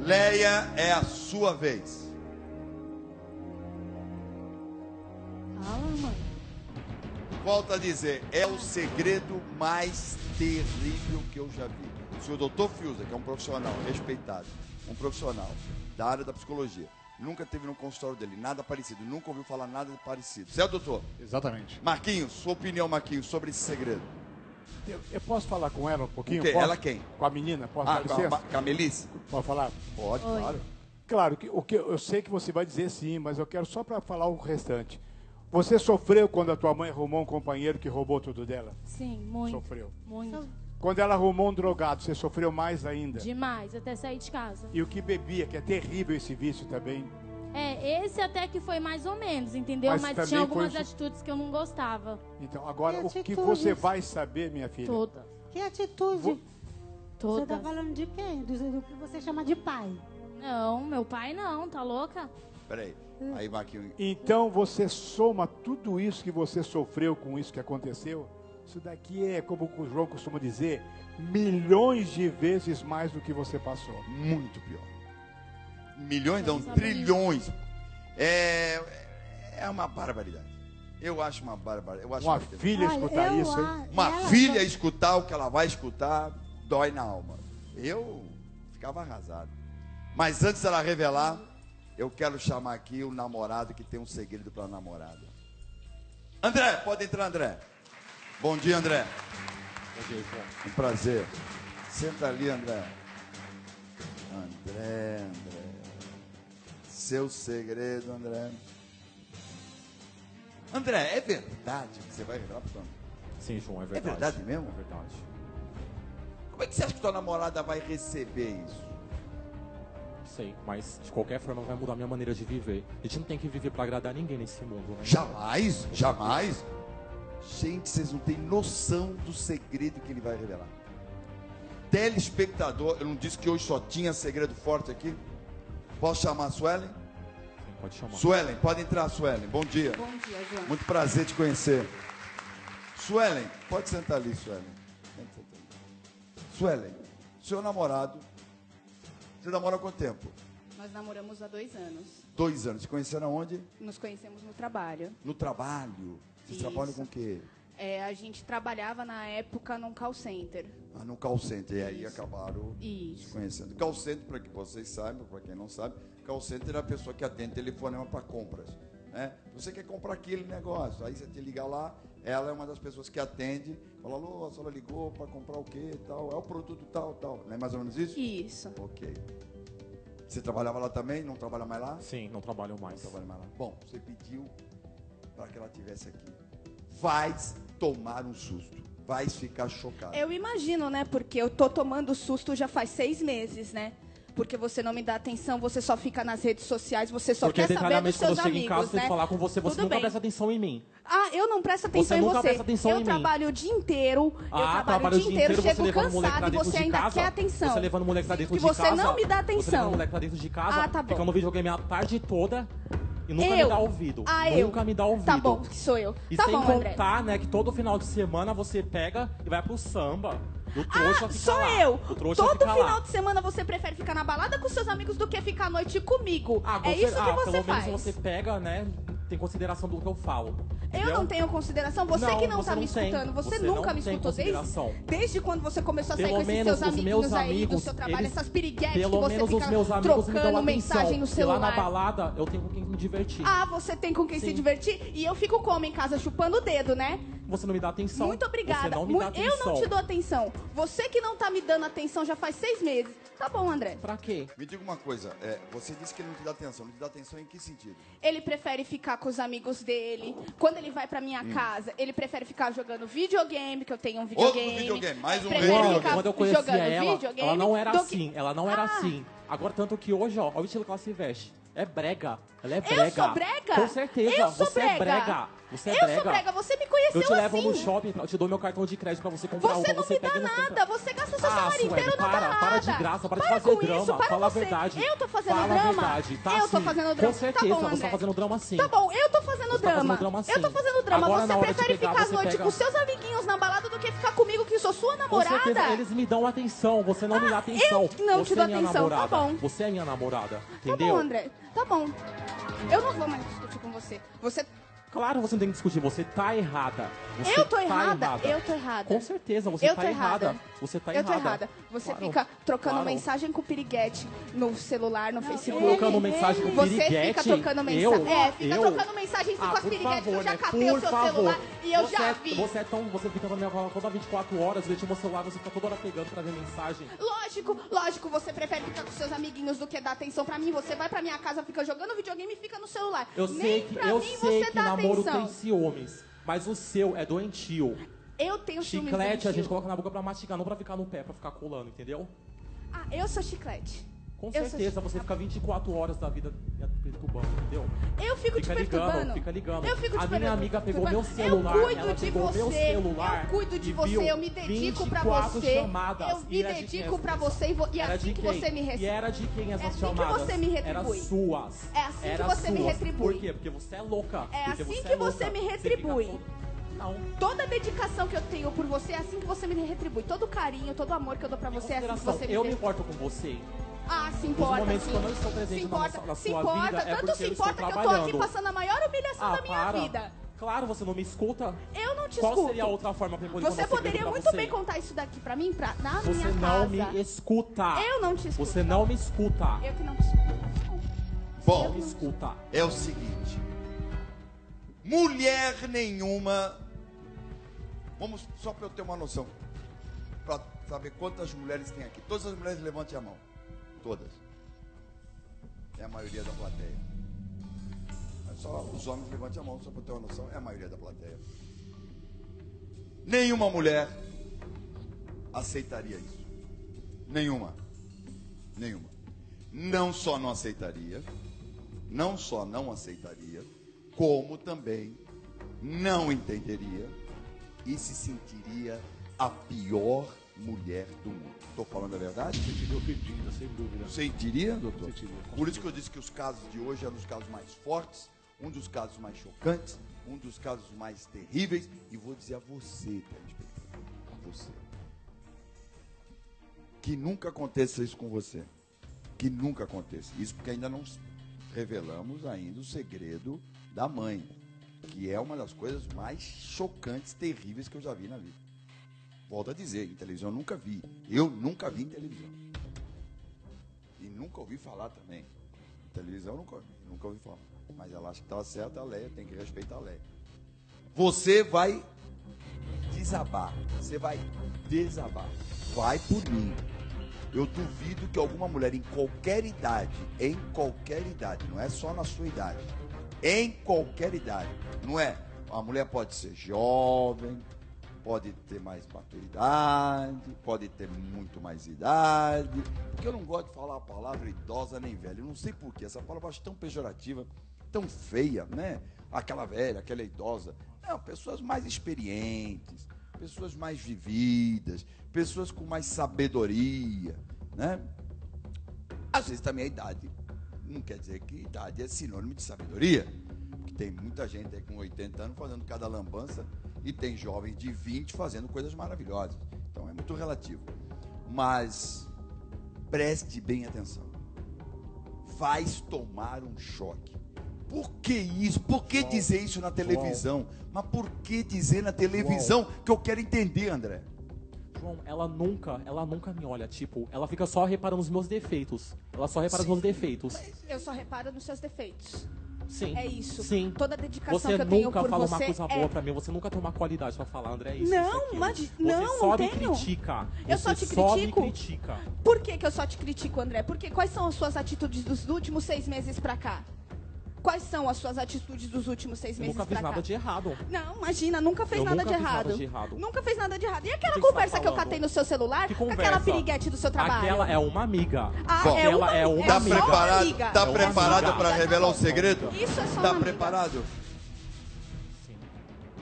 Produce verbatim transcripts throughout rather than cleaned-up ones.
Leia, é a sua vez. Fala, mãe. Volto a dizer, é o segredo mais terrível que eu já vi. O senhor doutor Fiuza, que é um profissional respeitado, um profissional da área da psicologia, nunca teve no consultório dele nada parecido, nunca ouviu falar nada parecido. Certo, doutor? Exatamente. Marquinhos, sua opinião, Marquinhos, sobre esse segredo. Eu, eu posso falar com ela um pouquinho? O quê? Posso? Ela quem? Com a menina, posso Ah, dar com a, licença? com a Melissa? Pode falar? Pode, Oi. claro. Claro, que, o que eu sei que você vai dizer sim, mas eu quero só para falar o restante. Você sofreu quando a tua mãe arrumou um companheiro que roubou tudo dela? Sim, muito. Sofreu. Muito. Quando ela arrumou um drogado, você sofreu mais ainda? Demais, até sair de casa. E o que bebia, que é terrível esse vício também. É, esse até que foi mais ou menos, entendeu? Mas Mas, também tinha algumas foi- atitudes que eu não gostava. Então, agora, Que o que atitudes? você vai saber, minha filha? Todas. Que atitude? Vo- Você tá Todas. falando de quem? Do, do que você chama de pai. Não, meu pai não, tá louca? Peraí. Aí, Marquinhos. Então você soma tudo isso que você sofreu com isso que aconteceu. Isso daqui é, como o João costuma dizer, milhões de vezes mais do que você passou. Muito pior. Milhões, não, Sabe trilhões. É, é uma barbaridade. Eu acho uma barbaridade. Eu acho Uma uma, filha Olha, escutar eu isso, hein? a- uma ela- filha escutar o que ela vai escutar, dói na alma. Eu ficava arrasado. Mas antes dela revelar, eu quero chamar aqui o namorado que tem um segredo para a namorada. André, pode entrar, André. Bom dia, André. Bom dia, João. Um prazer. Senta ali, André. André, André. Seu segredo, André. André, é verdade que você vai revelar para tua... Sim, João, é verdade. verdade mesmo? É verdade. Como é que você acha que tua namorada vai receber isso? Sei, mas de qualquer forma vai mudar minha maneira de viver. A gente não tem que viver pra agradar ninguém nesse mundo, né? Jamais, jamais. Gente, vocês não têm noção do segredo que ele vai revelar. Telespectador, eu não disse que hoje só tinha segredo forte aqui? Posso chamar a Suelen? Sim, pode chamar. Suelen, pode entrar, Suelen. Bom dia. Bom dia, João. Muito prazer te conhecer. Suelen, pode sentar ali, Suelen. Senta, senta ali. Suelen, seu namorado, você namora há quanto tempo? Nós namoramos há dois anos. Dois anos. Se conheceram onde? Nos conhecemos no trabalho. No trabalho. Vocês Isso. trabalham com o quê? É, a gente trabalhava na época num call center. Ah, no call center. E aí Isso. acabaram se Isso. conhecendo. Call center, para que vocês saibam, para quem não sabe, call center é a pessoa que atende telefonema para compras. Né? Você quer comprar aquele negócio, aí você te liga lá, ela é uma das pessoas que atende, fala, alô, a senhora ligou para comprar o quê, tal, é o produto tal, tal. Não é mais ou menos isso? Isso. Ok. Você trabalhava lá também? Não trabalha mais lá? Sim, não trabalho Não mais. trabalha mais lá. Bom, você pediu para que ela estivesse aqui. Vais tomar um susto. Vais ficar chocado. Eu imagino, né? Porque eu tô tomando susto já faz seis meses, né? Porque você não me dá atenção, você só fica nas redes sociais, você só Porque quer saber dos detalhadamente quando seus eu chego em amigos, casa, eu tenho né? que falar com você, você Tudo nunca bem. presta atenção em mim. Ah, eu não presto atenção Você em nunca você. presta atenção eu em mim. trabalho o dia inteiro, eu Ah, trabalho trabalha o dia inteiro, você chego levando o moleque pra cansado e dentro você de ainda casa, quer atenção. Você levando o moleque pra dentro E de você casa. não me dá Você atenção. levando o moleque pra dentro de casa, Ah, tá bom. fica no videogame a tarde toda e nunca Eu? me dá ouvido. Ah, eu? Nunca me dá ouvido. Tá bom, que sou eu. E tá sem bom, André. contar, né, que todo final de semana você pega e vai pro samba. O trouxa Ah, fica sou lá. eu. O trouxa Todo fica final lá. de semana você prefere ficar na balada com seus amigos do que ficar à noite comigo. Ah, é você- isso que ah, você pelo faz. menos você pega, né, tem consideração do que eu falo. Eu entendeu? não tenho consideração. Você Não, que não você tá não me tem. escutando. Você, Você nunca não me tem escutou desde, consideração. desde quando você começou a sair Pelo com esses menos seus os amiguinhos meus aí do amigos, seu trabalho, eles- essas piriguetes Pelo que você menos fica os meus amigos me dão trocando atenção. mensagem no E lá celular. na balada eu tenho com quem me divertir. Ah, você tem com quem se Sim. divertir? E eu fico como em casa chupando o dedo, né? Você não me dá atenção. Muito obrigada. Você não me Mu- dá atenção. Eu não te dou atenção. Você que não tá me dando atenção já faz seis meses. Tá bom, André. Pra quê? Me diga uma coisa, é, você disse que ele não te dá atenção. Não te dá atenção em que sentido? Ele prefere ficar com os amigos dele. Quando ele vai pra minha casa, ele prefere ficar jogando videogame, que eu tenho um Outro videogame. videogame, mais um Prefere videogame. ficar Quando eu conhecia jogando ela, videogame ela não era do que- assim. Ela não era Ah. assim. Agora, tanto que hoje, ó, olha o estilo que ela se veste. É brega. Ela é Eu brega. sou brega? Com certeza. Eu sou você é brega. brega. Você é Eu brega. sou brega, você me conheceu Eu te levo assim. no shopping, eu te dou meu cartão de crédito pra você comprar Você um, não você me dá pega e não nada, compra. você gasta seu Ah, salário Sueli, inteiro na para, balada. para de graça, para de Para fazer com drama, isso, para fala você. a verdade. Eu tô fazendo fala drama? a verdade, tá Eu tô sim. fazendo drama. Com certeza, Tá bom, você André. tá fazendo drama sim. Tá bom, eu tô fazendo Você tá drama. fazendo drama Eu tô sim. fazendo drama. Agora, Você na hora de prefere pegar, ficar à você noite pega- com seus amiguinhos na balada do que ficar comigo, que sou sua Com namorada? certeza, eles me dão atenção, você não me dá atenção. eu não te você dou é minha atenção, tá namorada. bom. Você é minha namorada, Tá entendeu? bom, André. Tá bom. Eu não vou mais discutir com você. Você... Claro, você não tem que discutir, você tá errada. Você Eu tô tá errada? errada. Eu tô errada. Com certeza, você Eu tá tô errada. errada. Você tá eu errada. tô errada. Você Claro, fica trocando claro. mensagem com o piriguete no celular, no Facebook. Trocando mensagem com o Você piriguete? fica trocando mensagem. Eu? É, fica Eu? trocando mensagem com Ah, as por piriguetes, que eu favor, já né? catei Por o seu favor. celular e eu você já é, vi. Você é tão... Você fica na minha fala toda vinte e quatro horas, eu tinha meu celular, você fica toda hora pegando pra ver mensagem. Lógico, lógico, você prefere ficar com seus amiguinhos do que dar atenção pra mim. Você vai pra minha casa, fica jogando videogame e fica no celular. Eu Nem sei que, pra eu mim sei você que dá namoro atenção. tem ciúmes, mas o seu é doentio. Eu tenho ciúmes Chiclete a doentio. gente coloca na boca pra mastigar, não pra ficar no pé, pra ficar colando, entendeu? Ah, eu sou chiclete. Com Eu sou certeza, chi- você fica vinte e quatro horas da vida me perturbando, entendeu? Eu fico Fica te perturbando. ligando, fica ligando. Eu fico te A minha amiga pegou meu perturbando. celular, Eu cuido ela de pegou você. meu celular Eu cuido de e você, viu eu me dedico pra vinte e quatro você. chamadas. Eu me E era de dedico quem pra essa você e, vo- e Era assim de que quem? você me E recebe. era de quem essas É assim que chamadas? você me retribui. Era suas. É assim que Era você me suas. retribui. Por quê? Porque você é louca. É Porque assim você que é louca. você me fica retribui. todo- Não. Toda a dedicação que eu tenho por você é assim que você me retribui. Todo o carinho, todo o amor que eu dou pra Em você é assim que consideração, você me eu me retribui. importo com você. Ah, se Nos importa, momentos sim. que eu não estou presente se na importa, nossa- na se sua importa, vida, é tanto porque se eu estou importa que eu tô aqui trabalhando. passando a maior humilhação Ah, da minha para. vida. Claro, você não me escuta. Eu não te Qual escuto. seria a outra forma pra eu poder Você contar segredo poderia pra muito você? bem contar isso daqui pra mim, pra, na Você minha não casa. me escuta. Eu não te escuto. Você não me escuta. Eu que não te escuto. Não Bom, me escuta. é o seguinte. Mulher nenhuma. Vamos só para eu ter uma noção. Para saber quantas mulheres tem aqui. Todas as mulheres levantem a mão. Todas. É a maioria da plateia. É só os homens levantem a mão, só para eu ter uma noção. É a maioria da plateia. Nenhuma mulher aceitaria isso. Nenhuma. Nenhuma. Não só não aceitaria, não só não aceitaria, como também não entenderia e se sentiria a pior mulher do mundo. Estou falando a verdade? Sentiria ofendida, sem dúvida. Sentiria, doutor? Sentiria, com Por isso que eu disse que os casos de hoje eram os casos mais fortes, um dos casos mais chocantes, um dos casos mais terríveis. E vou dizer a você, telespectador, a você, que nunca aconteça isso com você. Que nunca aconteça. Isso porque ainda não revelamos ainda o segredo da mãe, que é uma das coisas mais chocantes, terríveis que eu já vi na vida. Volto a dizer, em televisão eu nunca vi. Eu nunca vi em televisão. E nunca ouvi falar também. Em televisão eu nunca, nunca ouvi falar. Mas ela acha que estava certa, a Leia tem que respeitar a Leia. Você vai desabar. Você vai desabar. Vai por mim. Eu duvido que alguma mulher em qualquer idade, em qualquer idade, não é só na sua idade, em qualquer idade, não é? A mulher pode ser jovem, pode ter mais maturidade, pode ter muito mais idade, porque eu não gosto de falar a palavra idosa nem velha, eu não sei porquê, essa palavra eu acho tão pejorativa, tão feia, né? Aquela velha, aquela idosa. Não, pessoas mais experientes, pessoas mais vividas, pessoas com mais sabedoria, né? Às vezes também a idade não quer dizer que idade é sinônimo de sabedoria, porque tem muita gente aí com oitenta anos fazendo cada lambança e tem jovens de vinte fazendo coisas maravilhosas, então é muito relativo. Mas preste bem atenção, vais tomar um choque. Por que isso? Por que dizer isso na televisão? Mas por que dizer na televisão? Que eu quero entender, André. João, ela nunca, ela nunca me olha, tipo, ela fica só reparando os meus defeitos. Ela só repara os meus defeitos. Eu só reparo nos seus defeitos. Sim. É isso. Sim. Toda a dedicação Você que eu tenho nunca por fala você uma coisa é... boa pra mim, você nunca tem uma qualidade pra falar, André, é isso, Não, isso, aquilo. mas- Você não, só não me tenho. critica. Eu você só te só critico? me critica. Por que, que eu só te critico, André? Porque quais são as suas atitudes dos últimos seis meses pra cá? Quais são as suas atitudes dos últimos seis Eu meses nunca pra fiz cá? nada de errado. Não, imagina, nunca fez Eu nada, nunca de fiz nada errado. de errado. Nunca fez nada de errado. E aquela O que que você conversa tá que eu falando? catei no seu celular? Que com conversa? aquela piriguete do seu trabalho? Aquela é uma amiga. Ah, Aquela é uma, é uma Tá amiga. só uma preparado? amiga. Tá É uma preparado amiga. para revelar o segredo? Isso é só Tá uma amiga. preparado? Sim.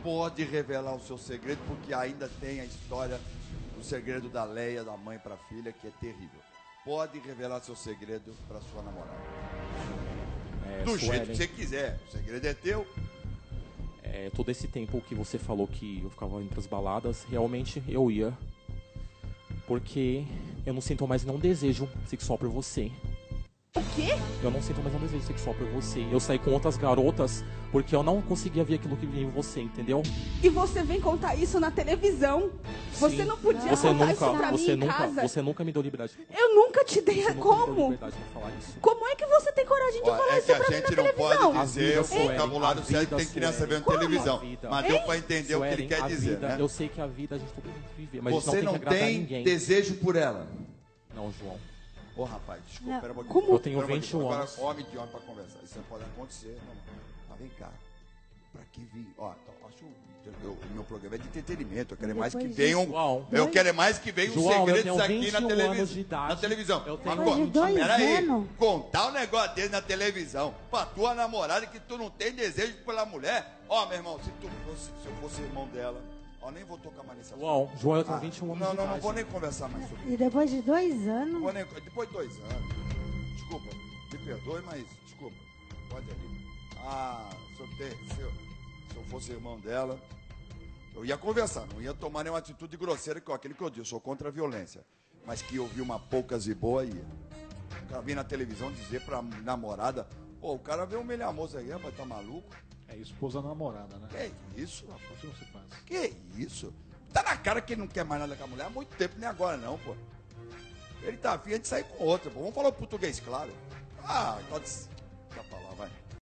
pode revelar o seu segredo, porque ainda tem a história do segredo da Leia, da mãe para a filha, que é terrível. Pode revelar seu segredo para sua namorada. É, Do Suelen, jeito que você quiser. O segredo é teu. é, todo esse tempo que você falou que eu ficava entre as baladas, realmente eu ia. Porque eu não sinto mais nenhum desejo sexual por você. O quê? Eu não sinto mais nenhum desejo sexual por você. Eu saí com outras garotas porque eu não conseguia ver aquilo que vinha em você, entendeu? E você vem contar isso na televisão? Você Sim. não podia Você contar isso nunca, pra você mim em nunca, casa? você nunca me deu liberdade. Eu nunca te dei. Você nunca me deu Como? liberdade pra falar isso. Como é que você tem coragem de Ó, falar é isso que pra a mim gente na não televisão? pode dizer A o vida, vocabulário Suelen, a certo que tem vida, criança vendo Suelen. televisão. A vida. Mas deu pra entender o que ele Suelen, quer a dizer, vida, né? Eu sei que a vida a gente tem que viver, mas Você a gente não não tem que agradar tem ninguém. desejo por ela. Não, João. Ô, rapaz, desculpa, Não, pera um pouquinho. como? Eu tenho Pera um vinte e um pouquinho. anos. Agora, homem de homem pra conversar. Isso não pode acontecer, não. Mas vem cá. Pra que vir? Ó, então, acho o meu programa é de entretenimento. Eu quero é mais que Depois venham. João. Eu quero é mais que venham os João, eu segredos tenho aqui vinte na, e um televis... anos de idade. na televisão. Eu tenho Mas, Depois de pô, dois pera aí, anos. contar um negócio dele na televisão pra tua namorada que tu não tem desejo pela mulher. Ó, meu irmão, se tu fosse, se eu fosse irmão dela, ó, nem vou tocar mais nesse assunto. João, João, eu tenho Ah, vinte e um anos não, de não, não idade. vou nem conversar mais sobre isso. E depois de dois Não anos, vou nem- Depois de dois anos. Desculpa, me perdoe, mas desculpa. Pode ali. Ah, se eu, ter, se, eu, se eu fosse irmão dela, eu ia conversar, não ia tomar nenhuma atitude grosseira, que ó, aquele que eu disse, eu sou contra a violência. Mas que eu vi uma poucas e boa ia. O cara vir na televisão dizer pra namorada, pô, o cara veio humilhar a moça aí, rapaz, tá maluco? É esposa namorada, né? Que isso, rapaz? Isso não se faz. Que isso? Tá na cara que ele não quer mais nada com a mulher há muito tempo, nem agora não, pô. Ele tá afim de sair com outra, pô. Vamos falar o português, claro. Ah, pode ser.